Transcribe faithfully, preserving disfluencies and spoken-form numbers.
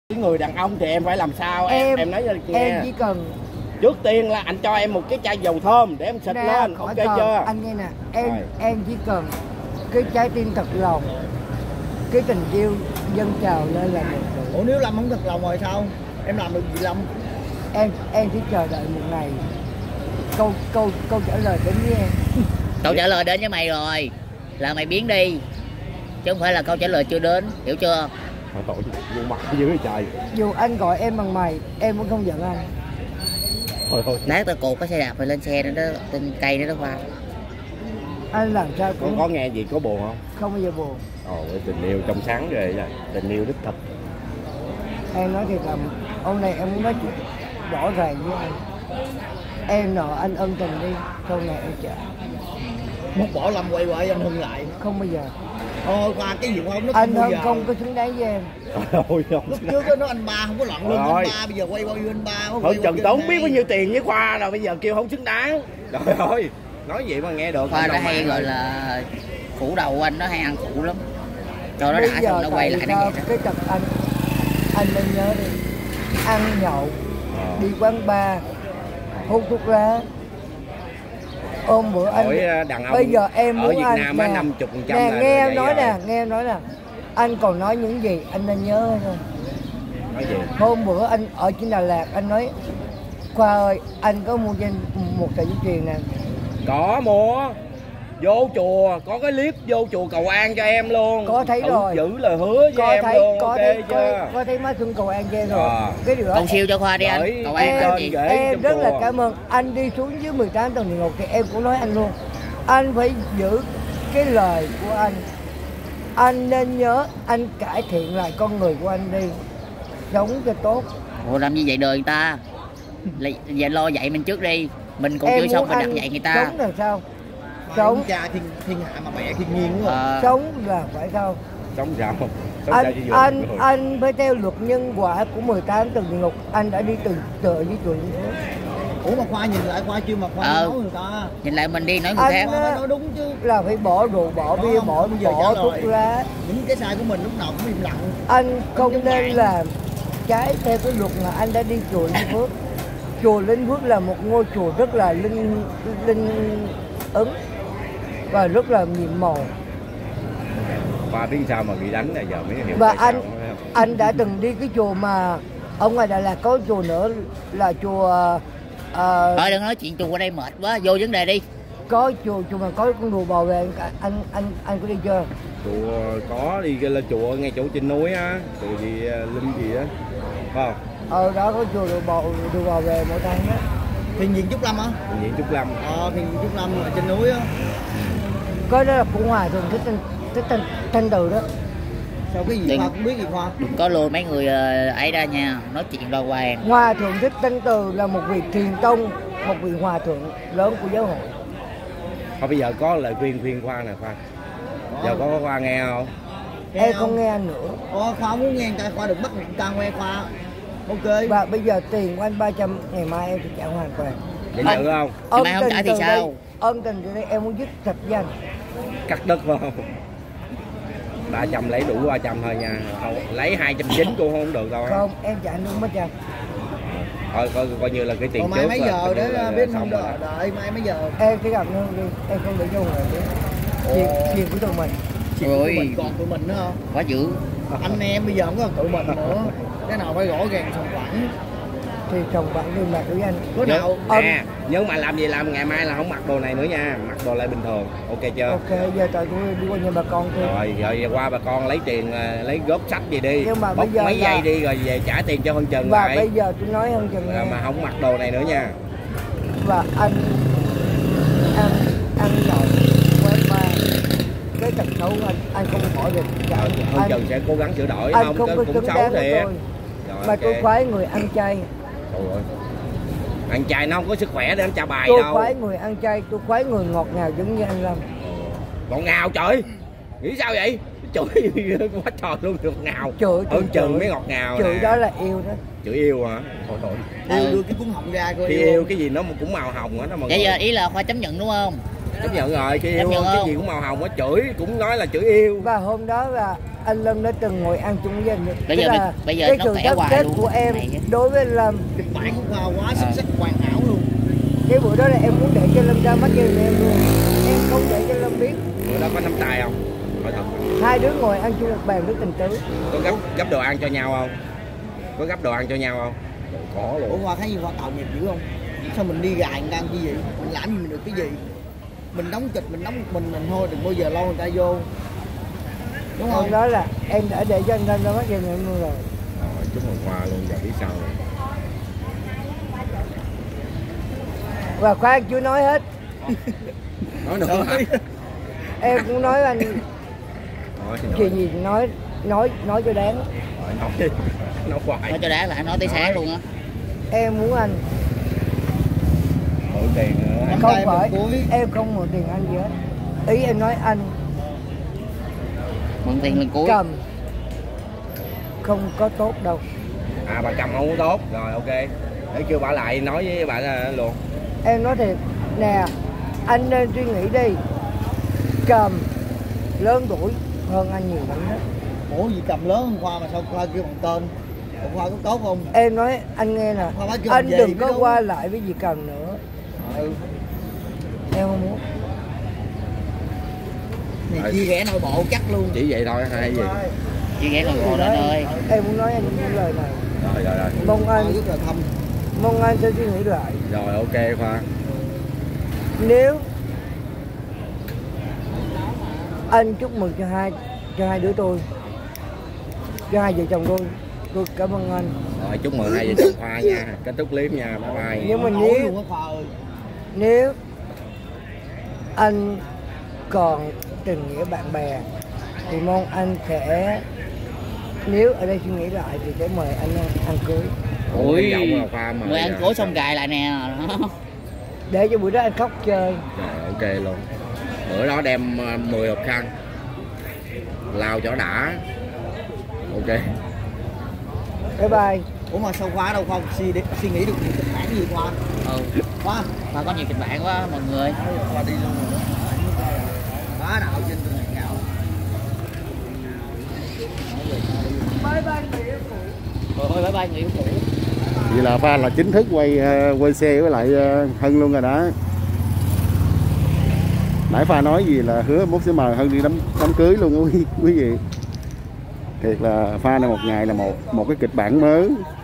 Cái người đàn ông thì em phải làm sao em em, em nói cho nghe. Em chỉ cần trước tiên là anh cho em một cái chai dầu thơm để em xịt nè, lên, ok cần. Chưa? Anh nghe nè, em rồi. Em chỉ cần cái trái tim thật lòng, cái tình yêu dâng trào lên là được. Ủa nếu Lâm không thật lòng rồi sao? Em làm được gì Lâm? Em em chỉ chờ đợi một ngày câu câu câu trả lời đến với em. Câu trả lời đến với mày rồi, là mày biến đi, chứ không phải là câu trả lời chưa đến, hiểu chưa? Thôi tội vô mặt dưới trời. Dù anh gọi em bằng mày, em vẫn không giận anh. Thôi thôi. Lát tao cột cái xe đạp rồi lên xe nữa đó, trên cây nữa đó qua. Anh làm sao cũng có, có nghe gì có buồn không? Không bao giờ buồn. Ồ, tình yêu trong sáng rồi, tình yêu đích thực. Em nói thiệt là hôm nay em muốn nói chuyện rõ ràng với anh. Em nợ anh ân tình đi, sau này em trả. Muốn bỏ Lâm quay quay anh Hưng lại. Không bao giờ. Thôi qua cái gì không nó anh Hưng không có xứng đáng với em. Ôi, lúc trước đó, nó anh ba không có loạn lưng anh ba, bây giờ quay quay anh ba. Thôi Trần Tốn biết bao nhiêu tiền với Khoa rồi, bây giờ kêu không xứng đáng. Trời ơi, nói vậy mà nghe được. Khoa nó hay gọi là phủ đầu anh, nó hay ăn phủ lắm. Cho nó đã xong nó quay lại nó vậy đó. Cái tật anh, anh nên nhớ đi, ăn nhậu, à. Đi quán bar, hút thuốc lá, ôm bữa anh. Đàn ông bây giờ em muốn ở Việt anh Nam á năm mươi phần trăm nè, là nghe em nói rồi. nè, nghe em nói nè, anh còn nói những gì anh nên nhớ thôi. Nói gì? Hôm bữa anh ở trên Đà Lạt anh nói Khoa ơi, anh có mua trên một sợi dây chuyền nè. Có mua. Vô chùa, có cái clip vô chùa cầu an cho em luôn. Có thấy Thử rồi. giữ lời hứa với có em thấy, luôn, có ok thấy, chưa? Có, có thấy má Xuân cầu an cho em rồi. À. Cái điều đó cầu siêu cho Khoa đi anh. Cầu an em, gì? Em rất chùa. Là cảm ơn anh đi xuống dưới mười tám tầng địa ngục thì em cũng nói anh luôn. Anh phải giữ cái lời của anh. Anh nên nhớ anh cải thiện lại con người của anh đi. Sống cho tốt. Ủa làm như vậy đời người ta. Giờ lo dạy mình trước đi. Mình còn em chưa xong mình đặt dạy người ta. Sống là sao? Sống cha thiên thiên hạ mà mẹ thiên nhiên đúng không? À. Sống là phải sao? Sống sao? Sống anh sao anh anh, anh phải theo luật nhân quả của mười tám tầng địa ngục. Anh đã đi từ chợ với chùa như thế. Ủa mà Khoa nhìn lại Khoa chưa mà Khoa ờ. nói người ta. Nhìn lại mình đi nói người anh khác. Khoa nói đúng chứ. Là phải bỏ rượu, bỏ bia, bỏ bỏ thuốc lá. Những cái sai của mình lúc nào cũng im lặng. Anh không nên bạn. Làm trái theo cái luật là anh đã đi chùa Linh Phước. Chùa Linh Phước là một ngôi chùa rất là linh linh ứng và rất là nhiệm màu. Khoa biết sao mà bị đánh là giờ mới hiểu. Và anh anh đã từng đi cái chùa mà ở ngoài Đà Lạt có chùa nữa là chùa uh, thôi đừng nói chuyện chùa ở đây mệt quá, vô vấn đề đi. Có chùa chùa mà có con rùa bò về anh anh anh anh có đi chưa? Chùa có đi lên chùa ngay chỗ trên núi á, chùa gì linh gì á, phải không? Ờ đó có chùa rùa bò rùa bò về mỗi tháng á. Thiền viện Trúc Lâm hả? Thiền viện Trúc Lâm. Ờ thiền viện Trúc Lâm ở trên núi á. Có đó là Phụ Hòa thường thích thanh thích thanh, thanh từ đó. Sao cái gì đừng, Khoa cũng biết gì Khoa? Đừng có lôi mấy người ấy ra nha, nói chuyện đàng hoàng. Hòa thượng Thích Thanh Từ là một vị thiền tông, một vị hòa thượng lớn của giáo hội. Thôi bây giờ có lời khuyên khuyên Khoa nè Khoa. Giờ có Khoa nghe không? Nghe em không? Không nghe anh nữa. Ồ, Khoa muốn nghe người Khoa đừng bắt người ta nghe Khoa. Ok. Và bây giờ tiền của anh ba trăm, ngày mai em sẽ trả hoàn toàn. Vậy được không? Ngày mai không trả thì sao? Đây, ân tình từ đây em muốn dứt sạch danh. Cắt đất phải không? ba trăm lấy đủ ba trăm thôi nha. Không, lấy hai trăm chín cũng không được đâu. Không, em trả đúng mấy trăm. Thôi coi, coi như là cái tiền còn trước. Mai mấy giờ để biết không đợi, đợi mai mấy giờ. Em sẽ gặp Hương đi, em không để cho người biết. Chuyện, chuyện của tụi mình. Chuyện của tụi mình còn tụi mình nữa không? Quá dữ. Anh em bây giờ không có tụi mình nữa. Cái nào phải rõ ràng sòng phẳng. Thì chồng bạn đi mặc với anh. Có nào nè, nhưng mà làm gì làm ngày mai là không mặc đồ này nữa nha, mặc đồ lại bình thường, ok chưa? Ok, giờ trời tôi đi qua nhà bà con thôi. Rồi, rồi qua bà con lấy tiền, lấy góp sách gì đi, nhưng mà bốc bây giờ mấy là... giây đi rồi về trả tiền cho Hân Trần và lại. bây giờ tôi nói Hân Trần là mà không mặc đồ này nữa nha. Và anh ăn ăn nhậu quán bar, cái tật xấu anh anh không bỏ được. Hân anh, Trần sẽ cố gắng sửa đổi anh không? không có Cũng xấu thiệt. Mà okay. Tôi khoái người ăn chay. Trời ơi. Ăn chay nó không có sức khỏe để anh trả bài tôi đâu. Tôi khoái người ăn chay, tôi khoái người ngọt ngào giống như anh Lâm. Ngọt ngào trời. Nghĩ sao vậy? Chửi quá trời luôn, ngọt ngào. Chửi Hơn Trần mới ngọt ngào. Chửi nè. Đó là yêu đó. Chửi yêu hả? Thôi thôi. Yêu đưa cái cuốn hồng ra coi. Khi yêu. yêu cái gì nó cũng màu hồng á nó mà. Vậy giờ ý là Khoa chấp nhận đúng không? Chấp nhận rồi, khi yêu cái gì cũng màu hồng á, chửi cũng nói là chửi yêu. Và hôm đó là anh Lâm đã từng ngồi ăn chung với anh. Bây giờ Tức bây- là bây giờ cái nó sự khỏe sắp hoài xếp luôn. của em Này á. đối với Lâm, Kịch bản của Khoa quá xuất sắc hoàn hảo luôn. cái bữa đó là em muốn để cho Lâm ra mắt cho em luôn, em không để cho Lâm biết. Bữa đó có nắm tay không? Hỏi thật. Hai đứa ngồi ăn chung một bàn với tình tứ. Có gấp gấp đồ ăn cho nhau không? Có gấp đồ ăn cho nhau không? Có Ủa luôn. Khoa thấy gì Khoa tội nghiệp dữ không? Sao mình đi gài người ta chi vậy? Mình làm gì mình được cái gì? Mình đóng kịch, mình đóng một mình mình thôi, đừng bao giờ lo người ta vô. Đúng Hôm không? đó là em đã để cho anh Lâm ra mắt cho em luôn rồi. Rồi, chúc mừng Khoa luôn, giờ biết sao rồi. Và khoan chưa nói hết, Nói nữa hả? em cũng nói anh Nói, chuyện gì nói nói nói cho đáng. Rồi, nói đi. Nói hoài. Nói cho đáng là anh nói tới sáng luôn á. Em muốn anh Mượn tiền nữa. Năm không nay phải mình cuối. em không mượn tiền anh gì hết, ý em nói anh Mượn tiền lần cuối. cầm không có tốt đâu. À, bà cầm không có tốt. Rồi, ok. Để kêu bà lại nói với bà ra luôn. Em nói thiệt nè, anh nên suy nghĩ đi, cầm lớn tuổi hơn anh nhiều lắm đó. Ủa gì cầm lớn hơn Khoa mà sao Khoa kêu bằng tên? Còn Khoa có tốt không? Em nói anh nghe nè, Khoa phải kêu anh gì đừng mới có đúng. qua lại với dì cầm nữa, Ừ. em không muốn. Này Rồi. chia rẽ nội bộ chắc luôn. Chỉ vậy thôi hay gì? Chị ghé con bộ lên ơi. Em muốn nói anh những lời này, Rồi, rồi, rồi. mong Khoa anh rất là thâm. mong anh sẽ suy nghĩ lại. Rồi, ok Khoa. Nếu anh chúc mừng cho hai cho hai đứa tôi, cho hai vợ chồng tôi, tôi cảm ơn anh. Rồi, chúc mừng hai vợ chồng Khoa nha. Kết thúc clip nha. Bye bye. Nhưng mà Nổi nếu luôn á Khoa ơi. nếu anh còn tình nghĩa bạn bè thì mong anh sẽ, nếu ở đây suy nghĩ lại thì sẽ mời anh ăn cưới, Ui, Hy vọng là Khoa mời người ăn ra. cố xong gài lại nè. Đó. để cho bữa đó anh khóc chơi. Rồi, ok luôn. Bữa đó đem ờ, mười hộp khăn lao cho đã. Ok. Bye bye. Ủa mà sao Khoa đâu Khoa suy, suy nghĩ được những kịch bản gì Khoa? Ừ, Khoa. và có nhiều kịch bản quá mọi người. Khoa đi luôn rồi. Bá đạo trên từng ngày gạo. Bye bye người yêu cũ. Thôi bye bye người yêu cũ. Vậy là Pha là chính thức quay ờ, quay xe với lại ờ, Hân luôn rồi đó. Nãy Pha nói gì là hứa mốt sẽ mời Hân đi đám đám cưới luôn quý quý vị. Thiệt là Pha này một ngày là một một cái kịch bản mới.